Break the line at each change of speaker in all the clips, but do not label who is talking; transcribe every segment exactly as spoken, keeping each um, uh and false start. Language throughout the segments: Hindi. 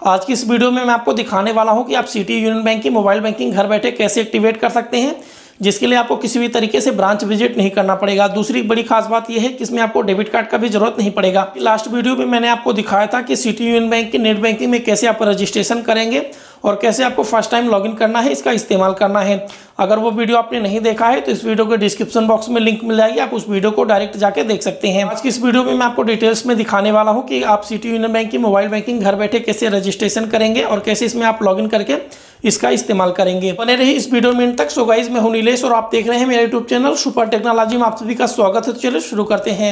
आज की इस वीडियो में मैं आपको दिखाने वाला हूं कि आप सिटी यूनियन बैंक की मोबाइल बैंकिंग घर बैठे कैसे एक्टिवेट कर सकते हैं, जिसके लिए आपको किसी भी तरीके से ब्रांच विजिट नहीं करना पड़ेगा। दूसरी बड़ी खास बात यह है कि इसमें आपको डेबिट कार्ड का भी जरूरत नहीं पड़ेगा। लास्ट वीडियो में मैंने आपको दिखाया था कि सिटी यूनियन बैंक की नेट बैंकिंग में कैसे आप रजिस्ट्रेशन करेंगे और कैसे आपको फर्स्ट टाइम लॉगिन करना है, इसका इस्तेमाल करना है। अगर वो वीडियो आपने नहीं देखा है तो इस वीडियो के डिस्क्रिप्शन बॉक्स में लिंक मिल जाएगी, आप उस वीडियो को डायरेक्ट जाके देख सकते हैं। आज की इस वीडियो में मैं आपको डिटेल्स में दिखाने वाला हूं कि आप सिटी यूनियन बैंक की मोबाइल बैंकिंग घर बैठे कैसे रजिस्ट्रेशन करेंगे और कैसे इसमें आप लॉगिन करके इसका इस्तेमाल करेंगे। बने रहिए इस वीडियो में तक। सो गाइस, मैं हूं नीलेश और आप देख रहे हैं मेरा यूट्यूब चैनल सुपर टेक्नोलॉजी में। आप सभी का स्वागत है। तो चलिए शुरू करते हैं।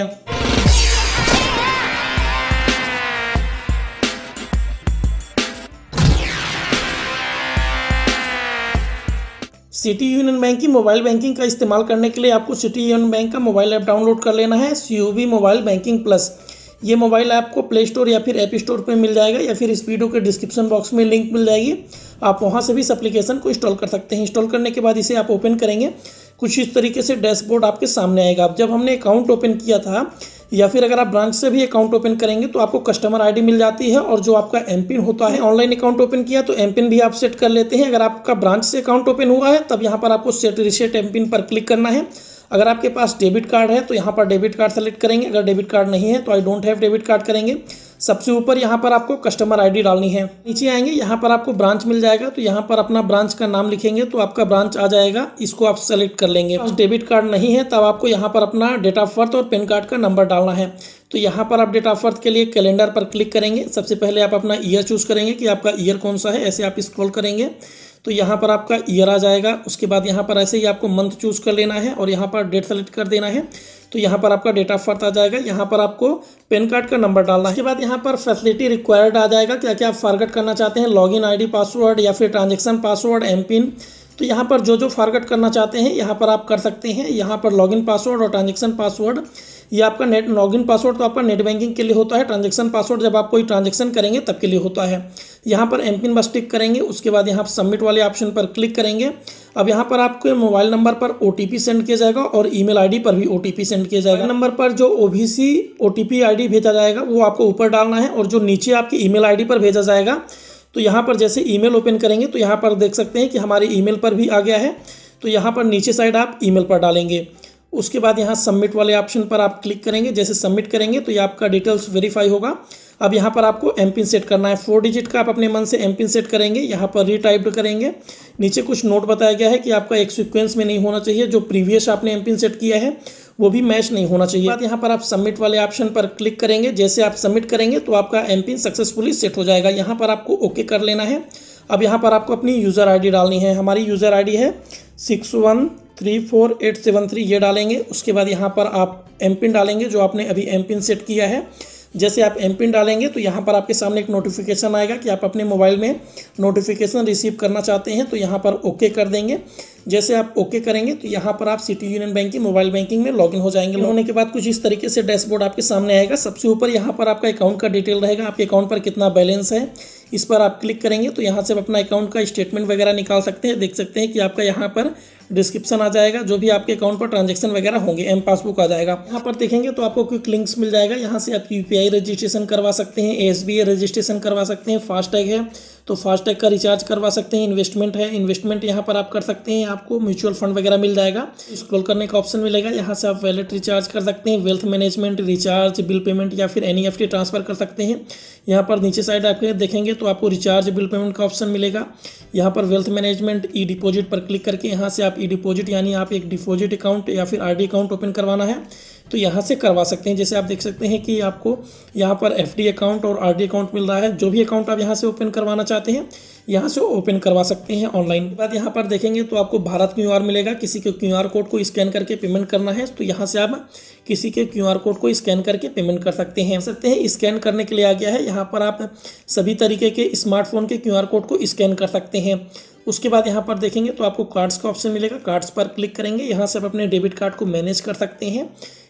सिटी यूनियन बैंक की मोबाइल बैंकिंग का इस्तेमाल करने के लिए आपको सिटी यूनियन बैंक का मोबाइल ऐप डाउनलोड कर लेना है, सीयूबी मोबाइल बैंकिंग प्लस। ये मोबाइल ऐप को प्ले स्टोर या फिर ऐप स्टोर पे मिल जाएगा या फिर इस वीडियो के डिस्क्रिप्शन बॉक्स में लिंक मिल जाएगी। आप वहां से भी इस एप्लीकेशन को इंस्टॉल कर सकते हैं। इंस्टॉल करने के बाद इसे आप ओपन करेंगे, कुछ इस तरीके से डैशबोर्ड आपके सामने आएगा। अब जब हमने अकाउंट ओपन किया था या फिर अगर आप ब्रांच से भी अकाउंट ओपन करेंगे तो आपको कस्टमर आईडी मिल जाती है और जो आपका एम पिन होता है। ऑनलाइन अकाउंट ओपन किया तो एम पिन भी आप सेट कर लेते हैं। अगर आपका ब्रांच से अकाउंट ओपन हुआ है तब यहाँ पर आपको सेट रिसेट एम पिन पर क्लिक करना है। अगर आपके पास डेबिट कार्ड है तो यहाँ पर डेबिट कार्ड सेलेक्ट करेंगे। अगर डेबिट कार्ड नहीं है तो I don't have debit card करेंगे। सबसे ऊपर यहाँ पर आपको कस्टमर आईडी डालनी है। नीचे आएंगे, यहाँ पर आपको ब्रांच मिल जाएगा तो यहाँ पर अपना ब्रांच का नाम लिखेंगे तो आपका ब्रांच आ जाएगा। इसको आप सेलेक्ट कर लेंगे। डेबिट कार्ड नहीं है तब आपको यहाँ पर अपना डेट ऑफ बर्थ और पैन कार्ड का नंबर डालना है। तो यहाँ पर आप डेट ऑफ बर्थ के लिए कैलेंडर पर क्लिक करेंगे। सबसे पहले आप अपना ईयर चूज करेंगे कि आपका ईयर कौन सा है। ऐसे आप स्क्रॉल करेंगे तो यहाँ पर आपका ईयर आ जाएगा। उसके बाद यहाँ पर ऐसे ही आपको मंथ चूज कर लेना है और यहाँ पर डेट सेलेक्ट कर देना है। तो यहाँ पर आपका डेट ऑफ बर्थ आ जाएगा। यहाँ पर आपको पैन कार्ड का नंबर डालना है। उसके बाद यहाँ पर फैसिलिटी रिक्वायर्ड आ जाएगा, क्या क्या आप फॉरगेट करना चाहते हैं, लॉगिन आईडी पासवर्ड या फिर ट्रांजेक्शन पासवर्ड, एम पिन। तो यहाँ पर जो जो फॉरगेट करना चाहते हैं यहाँ पर आप कर सकते हैं। यहाँ पर लॉगिन पासवर्ड और ट्रांजेक्शन पासवर्ड, ये आपका नेट लॉगिन पासवर्ड तो आपका नेट बैंकिंग के लिए होता है। ट्रांजेक्शन पासवर्ड जब आप कोई ट्रांजेक्शन करेंगे तब के लिए होता है। यहाँ पर एम पिन बस टिक करेंगे। उसके बाद यहाँ सबमिट वाले ऑप्शन पर क्लिक करेंगे। अब यहाँ पर आपके मोबाइल नंबर पर ओटीपी सेंड किया जाएगा और ईमेल आईडी पर भी ओटीपी सेंड किया जाएगा। नंबर पर जो ओबीसी ओटीपी आईडी भेजा जाएगा वो आपको ऊपर डालना है और जो नीचे आपकी ईमेल आईडी पर भेजा जाएगा तो यहाँ पर जैसे ईमेल ओपन करेंगे तो यहाँ पर देख सकते हैं कि हमारी ईमेल पर भी आ गया है। तो यहाँ पर नीचे साइड आप ईमेल पर डालेंगे। उसके बाद यहाँ सबमिट वाले ऑप्शन पर आप क्लिक करेंगे। जैसे सबमिट करेंगे तो ये आपका डिटेल्स वेरीफाई होगा। अब यहाँ पर आपको एम पिन सेट करना है। फोर डिजिट का आप अपने मन से एम पिन सेट करेंगे। यहाँ पर रीटाइप करेंगे। नीचे कुछ नोट बताया गया है कि आपका एक सीक्वेंस में नहीं होना चाहिए, जो प्रीवियस आपने एम पिन सेट किया है वो भी मैच नहीं होना चाहिए। बाद यहाँ पर आप सबमिट वाले ऑप्शन पर क्लिक करेंगे। जैसे आप सबमिट करेंगे तो आपका एम पिन सक्सेसफुली सेट हो जाएगा। यहाँ पर आपको ओके कर लेना है। अब यहाँ पर आपको अपनी यूज़र आईडी डालनी है। हमारी यूज़र आईडी है six one three four eight seven three, ये डालेंगे। उसके बाद यहाँ पर आप एम पिन डालेंगे जो आपने अभी एम पिन सेट किया है। जैसे आप एम पिन डालेंगे तो यहाँ पर आपके सामने एक नोटिफिकेशन आएगा कि आप अपने मोबाइल में नोटिफिकेशन रिसीव करना चाहते हैं, तो यहाँ पर ओके कर देंगे। जैसे आप ओके करेंगे तो यहाँ पर आप सिटी यूनियन बैंक की मोबाइल बैंकिंग में लॉगिन हो जाएंगे। होने के बाद कुछ इस तरीके से डैशबोर्ड आपके सामने आएगा। सबसे ऊपर यहाँ पर आपका अकाउंट का डिटेल रहेगा, आपके अकाउंट पर कितना बैलेंस है। इस पर आप क्लिक करेंगे तो यहाँ से आप अपना अकाउंट का स्टेटमेंट वगैरह निकाल सकते हैं। देख सकते हैं कि आपका यहाँ पर डिस्क्रिप्शन आ जाएगा, जो भी आपके अकाउंट पर ट्रांजैक्शन वगैरह होंगे, एम पासबुक आ जाएगा। यहाँ पर देखेंगे तो आपको क्विक लिंक्स मिल जाएगा। यहाँ से आप यूपीआई रजिस्ट्रेशन करवा सकते हैं, एसबीआई रजिस्ट्रेशन करवा सकते हैं, फास्टैग है तो फास्टैग का रिचार्ज करवा सकते हैं, इन्वेस्टमेंट है इन्वेस्टमेंट यहाँ पर आप कर सकते हैं। आपको म्यूचुअल फंड वगैरह मिल जाएगा। स्क्रॉल करने का ऑप्शन मिलेगा। यहाँ से आप वैलेट रिचार्ज कर सकते हैं, wealth management recharge, bill payment या फिर एनईएफटी ट्रांसफर कर सकते हैं। यहाँ पर नीचे साइड आप देखेंगे तो आपको रिचार्ज बिल पेमेंट का ऑप्शन मिलेगा। यहाँ पर वेल्थ मैनेजमेंट ई डिपॉजिट पर क्लिक करके यहाँ से आप ई डिपॉजिट यानी आप एक डिपॉजिट अकाउंट या फिर आरडी अकाउंट ओपन करवाना है तो यहाँ से करवा सकते हैं। जैसे आप देख सकते हैं कि आपको यहाँ पर एफडी अकाउंट और आरडी अकाउंट मिल रहा है। जो भी अकाउंट आप यहाँ से ओपन करवाना चाहते हैं यहाँ से ओपन करवा सकते हैं ऑनलाइन। बाद यहाँ पर देखेंगे तो आपको भारत क्यूआर मिलेगा। किसी के क्यूआर कोड को स्कैन करके पेमेंट करना है तो यहाँ से आप किसी के क्यूआर कोड को स्कैन करके पेमेंट कर सकते हैं सकते हैं स्कैन करने के लिए आ गया है। यहाँ पर आप सभी तरीके के स्मार्टफोन के क्यूआर कोड को स्कैन कर सकते हैं। उसके बाद यहाँ पर देखेंगे तो आपको कार्ड्स का ऑप्शन मिलेगा। कार्ड्स पर क्लिक करेंगे। यहाँ से आप अपने डेबिट कार्ड को मैनेज कर सकते हैं।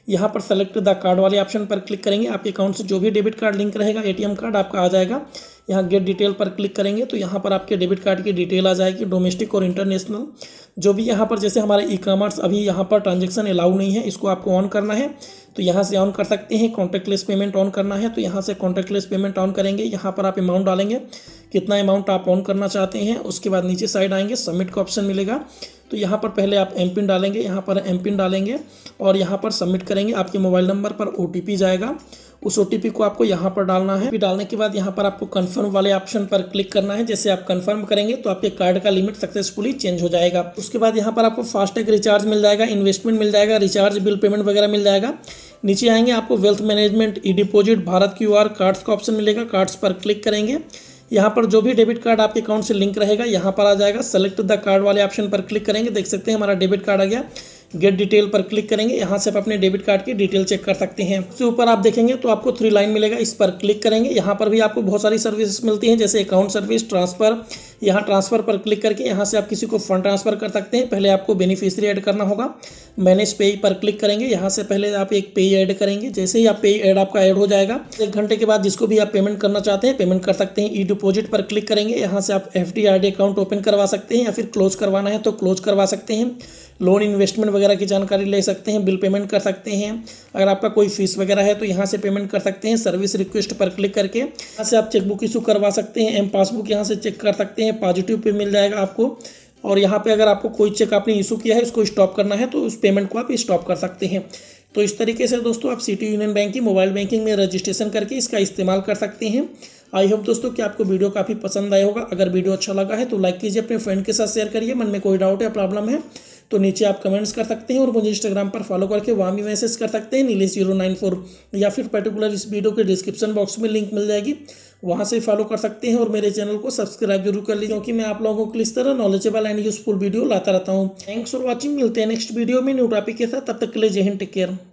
यहाँ पर सेलेक्ट द कार्ड वाले ऑप्शन पर क्लिक करेंगे। आपके अकाउंट से जो भी डेबिट कार्ड लिंक रहेगा, एटीएम कार्ड आपका आ जाएगा। यहाँ गेट डिटेल पर क्लिक करेंगे तो यहाँ पर आपके डेबिट कार्ड की डिटेल आ जाएगी, डोमेस्टिक और इंटरनेशनल जो भी। यहाँ पर जैसे हमारे ई कॉमर्स अभी यहाँ पर ट्रांजेक्शन अलाउ नहीं है, इसको आपको ऑन करना है तो यहाँ से ऑन कर सकते हैं। कॉन्टैक्टलेस पेमेंट ऑन करना है तो यहाँ से कॉन्टैक्टलेस पेमेंट ऑन करेंगे। यहाँ पर आप अमाउंट डालेंगे, कितना अमाउंट आप ऑन करना चाहते हैं। उसके बाद नीचे साइड आएंगे, सबमिट का ऑप्शन मिलेगा तो यहाँ पर पहले आप एम पिन डालेंगे, यहाँ पर एम पिन डालेंगे और यहाँ पर सबमिट करेंगे। आपके मोबाइल नंबर पर ओ टी पी जाएगा, उस ओ टी पी को आपको यहाँ पर डालना है। फिर डालने के बाद यहाँ पर आपको कंफर्म वाले ऑप्शन पर क्लिक करना है। जैसे आप कंफर्म करेंगे तो आपके कार्ड का लिमिट सक्सेसफुली चेंज हो जाएगा। उसके बाद यहाँ पर आपको फास्टैग रिचार्ज मिल जाएगा, इन्वेस्टमेंट मिल जाएगा, रिचार्ज बिल पेमेंट वगैरह मिल जाएगा। नीचे आएंगे आपको wealth management, e deposit, Bharat Q R, cards का ऑप्शन मिलेगा। कार्ड्स पर क्लिक करेंगे, यहाँ पर जो भी डेबिट कार्ड आपके अकाउंट से लिंक रहेगा यहाँ पर आ जाएगा। सेलेक्ट द कार्ड वाले ऑप्शन पर क्लिक करेंगे, देख सकते हैं हमारा डेबिट कार्ड आ गया। गेट डिटेल पर क्लिक करेंगे, यहाँ से आप अपने डेबिट कार्ड की डिटेल चेक कर सकते हैं। उसके ऊपर आप देखेंगे तो आपको थ्री लाइन मिलेगा, इस पर क्लिक करेंगे। यहाँ पर भी आपको बहुत सारी सर्विसेज मिलती हैं, जैसे अकाउंट सर्विस, ट्रांसफर। यहाँ ट्रांसफर पर क्लिक करके यहाँ से आप किसी को फंड ट्रांसफर कर सकते हैं। पहले आपको बेनिफिशियरी ऐड करना होगा, मैनेज पे पर क्लिक करेंगे। यहाँ से पहले आप एक पे ऐड करेंगे, जैसे ही आप पे ऐड आपका ऐड हो जाएगा, एक घंटे के बाद जिसको भी आप पेमेंट करना चाहते हैं पेमेंट कर सकते हैं। ई डिपॉजिट पर क्लिक करेंगे, यहाँ से आप F D R D account open करवा सकते हैं या फिर क्लोज करवाना है तो क्लोज करवा सकते हैं। लोन इन्वेस्टमेंट वगैरह की जानकारी ले सकते हैं, बिल पेमेंट कर सकते हैं। अगर आपका कोई फीस वगैरह है तो यहाँ से पेमेंट कर सकते हैं। सर्विस रिक्वेस्ट पर क्लिक करके यहाँ से आप चेकबुक इशू करवा सकते हैं। एम पासबुक यहाँ से चेक कर सकते हैं, पॉजिटिव पे मिल जाएगा आपको। और यहाँ पे अगर आपको कोई चेक आपने इशू किया है इसको स्टॉप करना है तो उस पेमेंट को आप स्टॉप कर सकते हैं। तो इस तरीके से दोस्तों आप सिटी यूनियन बैंक की मोबाइल बैंकिंग में रजिस्ट्रेशन करके इसका इस्तेमाल कर सकते हैं। आई होप दोस्तों कि आपको वीडियो काफ़ी पसंद आया होगा। अगर वीडियो अच्छा लगा है तो लाइक कीजिए, अपने फ्रेंड के साथ शेयर करिए। मन में कोई डाउट या प्रॉब्लम है तो नीचे आप कमेंट्स कर सकते हैं और मुझे इंस्टाग्राम पर फॉलो करके वहाँ भी मैसेज कर सकते हैं नीलेश जीरो नाइन फोर, या फिर पर्टिकुलर इस वीडियो के डिस्क्रिप्शन बॉक्स में लिंक मिल जाएगी, वहाँ से फॉलो कर सकते हैं। और मेरे चैनल को सब्सक्राइब जरूर कर लीजिए क्योंकि मैं आप लोगों को इस तरह नॉलेजेबल एंड यूजफुल वीडियो लाता रहता हूँ। थैंक्स फॉर वॉचिंग, मिलते हैं नेक्स्ट वीडियो में न्यू टॉपिक के साथ। तब तक के लिए जय हिंद, टेक केयर।